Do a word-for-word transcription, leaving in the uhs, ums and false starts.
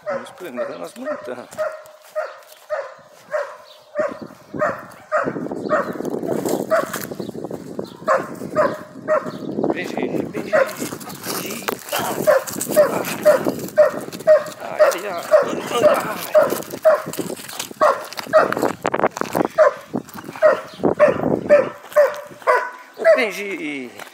Vamos prender nas montanhas. Benji, Benji, Benji. Ai, ai, ai, ai. O Benji.